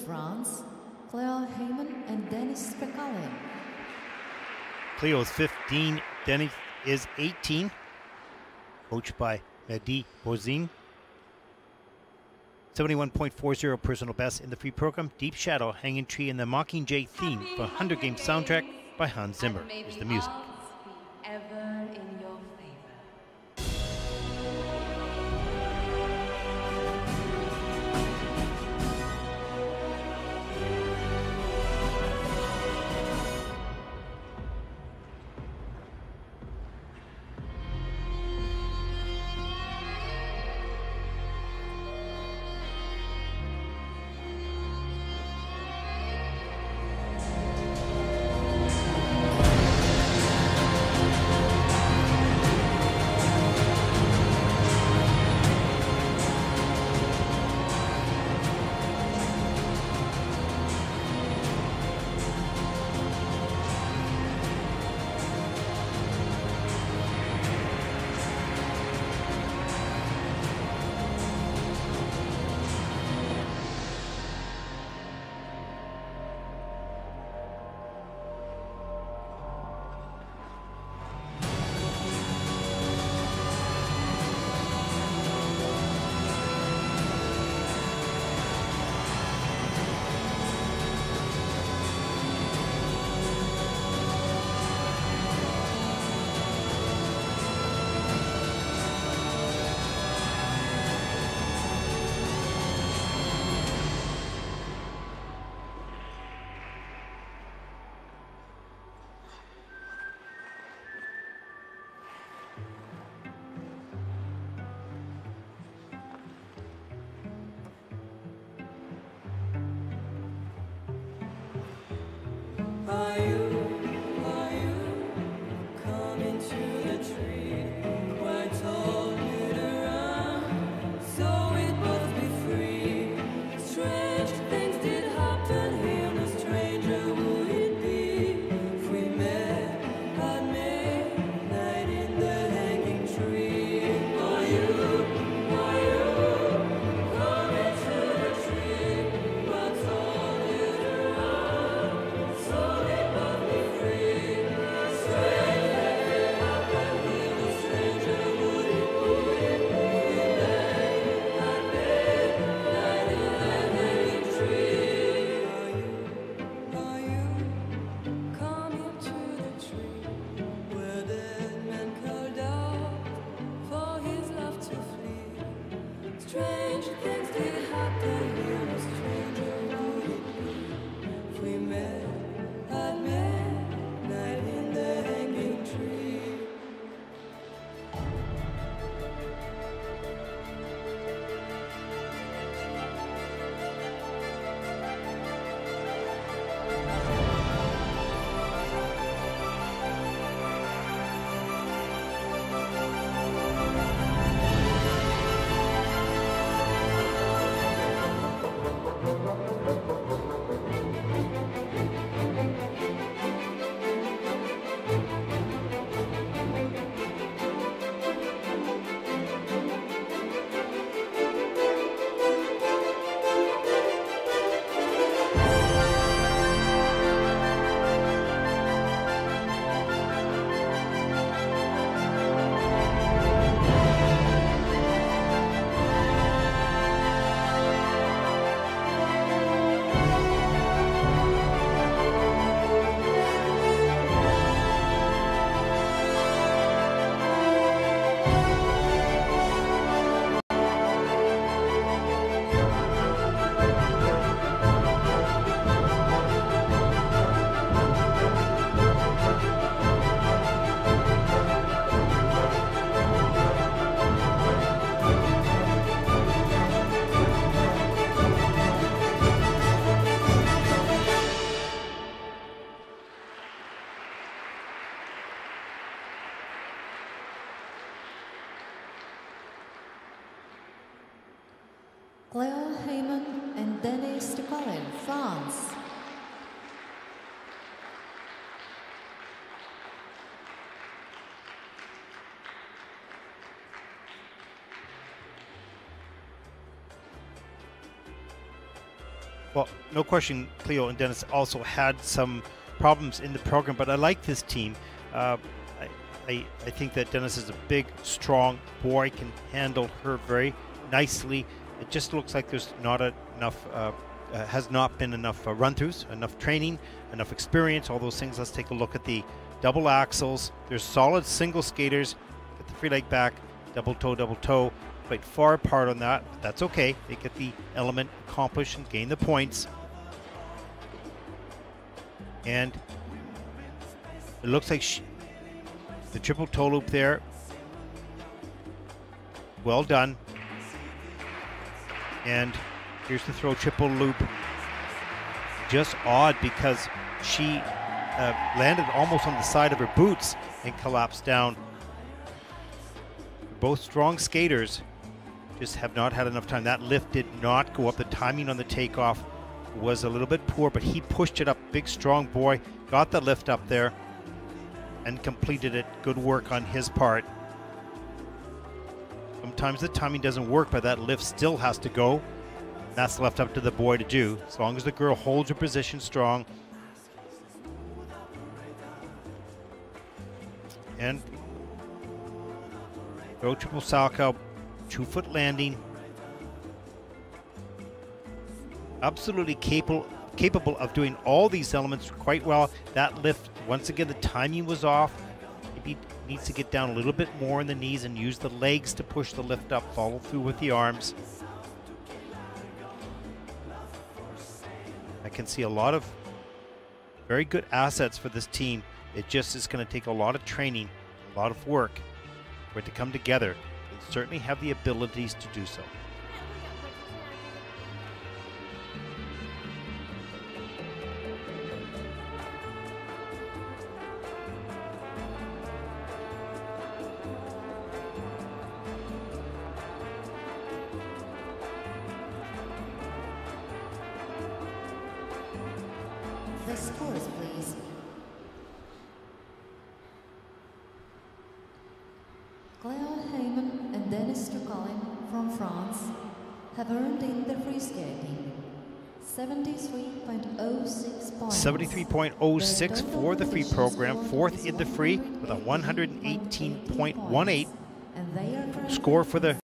France, Claire Heyman and Denis Pekalin. Cleo is 15, Denis is 18. Coached by Mehdi Bozine. 71.40 personal best in the free program. Deep Shadow, Hanging Tree, and the Mockingjay theme for 100 Game soundtrack by Hans Zimmer is the music. Ever in your favor. Claire Heyman and Denis Pekalin, France. Well, no question, Cleo and Dennis also had some problems in the program, but I like this team. I think that Dennis is a big, strong boy, can handle her very nicely. It just looks like there's not enough, has not been enough run-throughs, enough training, enough experience, all those things. Let's take a look at the double axles. There's solid single skaters. Get the free leg back, double toe. Quite far apart on that, but that's okay. They get the element accomplished and gain the points. And it looks like the triple toe loop there. Well done. And here's the throw triple loop. Just odd because she landed almost on the side of her boots and collapsed down. Both strong skaters, just have not had enough time. That lift did not go up. The timing on the takeoff was a little bit poor, but he pushed it up. Big, strong boy, got the lift up there and completed it. Good work on his part. Sometimes the timing doesn't work, but that lift still has to go. That's left up to the boy to do, as long as the girl holds her position strong. And throw triple Salchow, 2-foot landing. Absolutely capable of doing all these elements quite well. That lift, once again, the timing was off. Maybe needs to get down a little bit more in the knees and use the legs to push the lift up, follow through with the arms. I can see a lot of very good assets for this team. It just is going to take a lot of training, a lot of work for it to come together. They certainly have the abilities to do so. The scores, please. Claire Heyman and Dennis Strickland from France have earned in the free skating 73.06 points. 73.06 for the free program, fourth in the free with a 118.18 score for the